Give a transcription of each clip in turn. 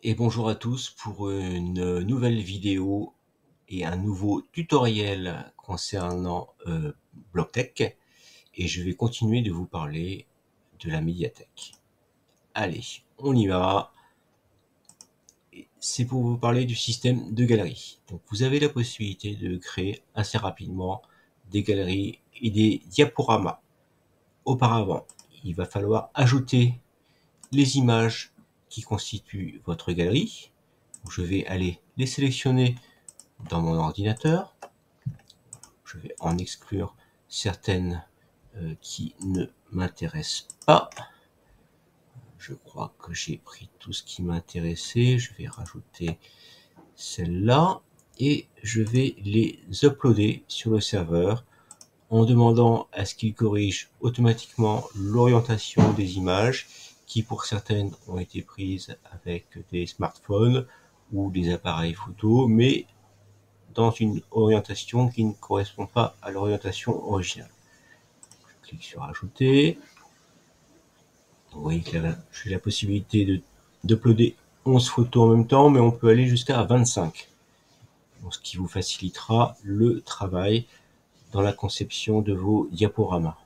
Et bonjour à tous pour une nouvelle vidéo et un nouveau tutoriel concernant BlockTech. Et je vais continuer de vous parler de la médiathèque. Allez, on y va. C'est pour vous parler du système de galerie. Donc vous avez la possibilité de créer assez rapidement des galeries et des diaporamas. Auparavant, il va falloir ajouter les images qui constituent votre galerie. Je vais aller les sélectionner dans mon ordinateur. Je vais en exclure certaines qui ne m'intéressent pas. Je crois que j'ai pris tout ce qui m'intéressait. Je vais rajouter celle-là et je vais les uploader sur le serveur en demandant à ce qu'il corrige automatiquement l'orientation des images qui pour certaines ont été prises avec des smartphones ou des appareils photo, mais dans une orientation qui ne correspond pas à l'orientation originale. Je clique sur ajouter. Vous voyez que là, j'ai la possibilité d'uploader 11 photos en même temps, mais on peut aller jusqu'à 25. Donc, ce qui vous facilitera le travail dans la conception de vos diaporamas.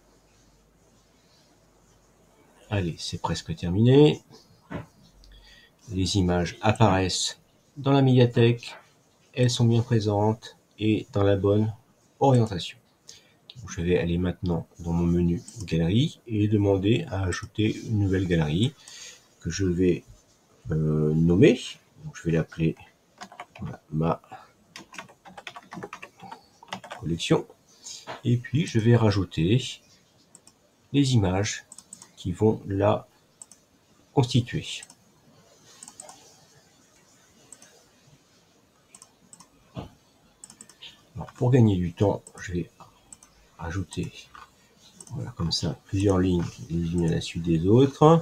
Allez, c'est presque terminé. Les images apparaissent dans la médiathèque. Elles sont bien présentes et dans la bonne orientation. Je vais aller maintenant dans mon menu galerie et demander à ajouter une nouvelle galerie que je vais nommer. Donc, je vais l'appeler ma collection. Et puis je vais rajouter les images qui vont la constituer. Alors, pour gagner du temps, je vais ajouter voilà, comme ça plusieurs lignes les unes à la suite des autres.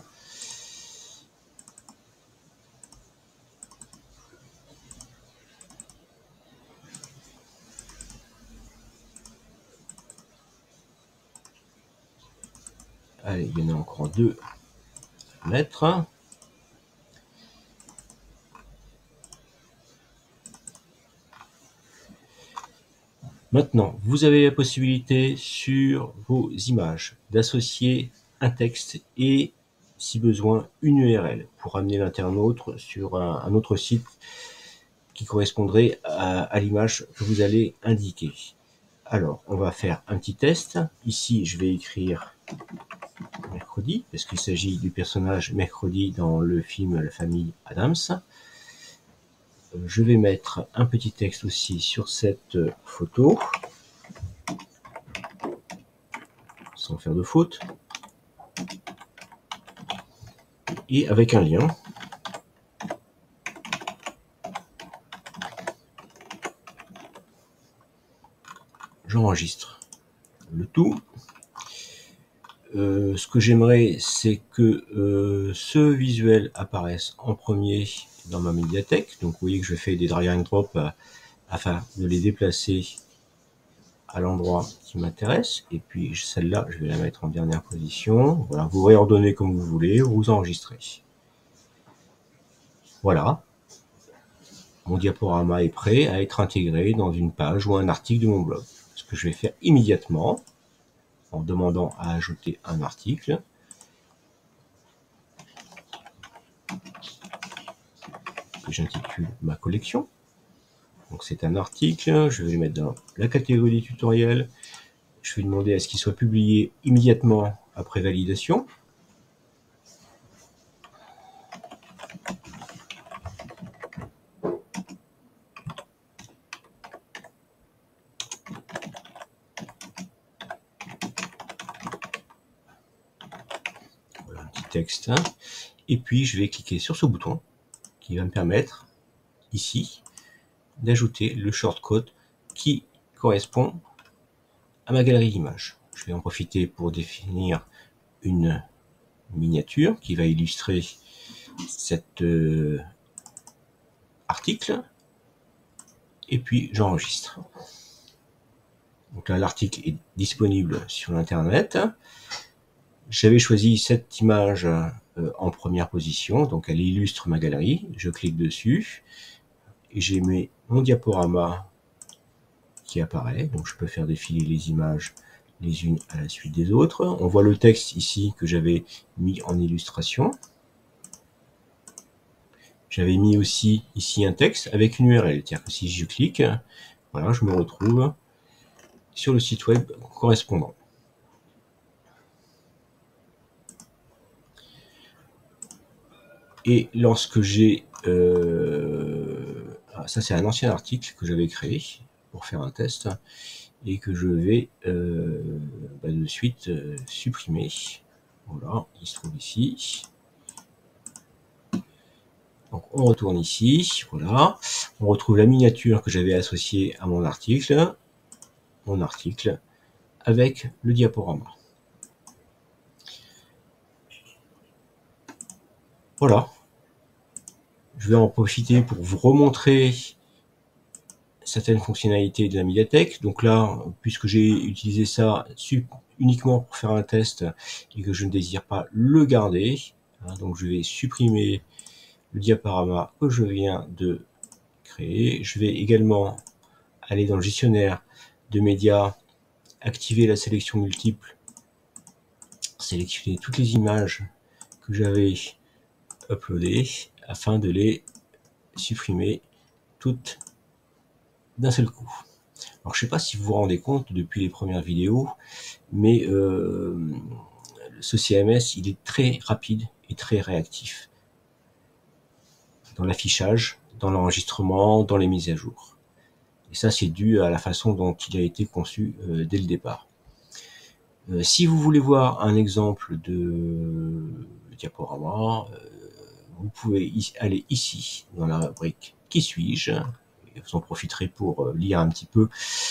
Allez, il y en a encore deux à mettre. Maintenant, vous avez la possibilité sur vos images d'associer un texte et, si besoin, une URL pour amener l'internaute sur un autre site qui correspondrait à l'image que vous allez indiquer. Alors, on va faire un petit test. Ici, je vais écrire mercredi, parce qu'il s'agit du personnage mercredi dans le film La famille Addams. Je vais mettre un petit texte aussi sur cette photo, sans faire de faute, et avec un lien. J'enregistre le tout. Ce que j'aimerais, c'est que ce visuel apparaisse en premier dans ma médiathèque. Donc vous voyez que je fais des drag and drop afin de les déplacer à l'endroit qui m'intéresse. Et puis celle-là, je vais la mettre en dernière position. Voilà, vous réordonnez comme vous voulez, vous enregistrez. Voilà. Mon diaporama est prêt à être intégré dans une page ou un article de mon blog. Ce que je vais faire immédiatement, en demandant à ajouter un article, que j'intitule ma collection. Donc c'est un article, je vais le mettre dans la catégorie tutoriel. Je vais demander à ce qu'il soit publié immédiatement après validation. Voilà un petit texte. Et puis je vais cliquer sur ce bouton qui va me permettre ici d'ajouter le shortcode qui correspond à ma galerie d'images. Je vais en profiter pour définir une miniature qui va illustrer cet article. Et puis j'enregistre. Donc là, l'article est disponible sur l'internet. J'avais choisi cette image en première position, donc elle illustre ma galerie. Je clique dessus et j'ai mon diaporama qui apparaît. Donc je peux faire défiler les images les unes à la suite des autres. On voit le texte ici que j'avais mis en illustration. J'avais mis aussi ici un texte avec une URL. C'est-à-dire que si je clique, voilà, je me retrouve sur le site web correspondant. Et lorsque j'ai... ça c'est un ancien article que j'avais créé pour faire un test et que je vais de suite supprimer. Voilà, il se trouve ici. Donc on retourne ici, voilà. On retrouve la miniature que j'avais associée à mon article avec le diaporama. Voilà. Je vais en profiter pour vous remontrer certaines fonctionnalités de la médiathèque. Donc là, puisque j'ai utilisé ça uniquement pour faire un test et que je ne désire pas le garder, donc je vais supprimer le diaporama que je viens de créer. Je vais également aller dans le gestionnaire de médias, activer la sélection multiple, sélectionner toutes les images que j'avais uploadées afin de les supprimer toutes d'un seul coup. Alors je ne sais pas si vous vous rendez compte depuis les premières vidéos, mais ce CMS il est très rapide et très réactif dans l'affichage, dans l'enregistrement, dans les mises à jour. Et ça c'est dû à la façon dont il a été conçu dès le départ. Si vous voulez voir un exemple de diaporama, vous pouvez aller ici dans la rubrique « Qui suis-je » et vous en profiterez pour lire un petit peu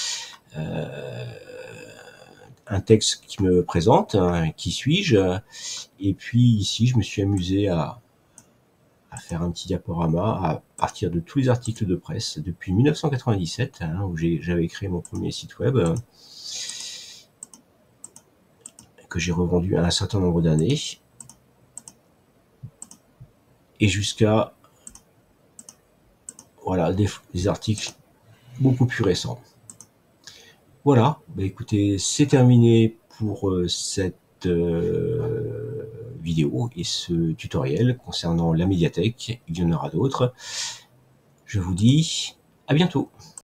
un texte qui me présente, qui suis-je, et puis ici je me suis amusé à faire un petit diaporama à partir de tous les articles de presse depuis 1997, où j'avais créé mon premier site web, que j'ai revendu à un certain nombre d'années, et jusqu'à voilà, des articles beaucoup plus récents. Voilà, écoutez, c'est terminé pour cette vidéo et ce tutoriel concernant la médiathèque. Il y en aura d'autres. Je vous dis à bientôt.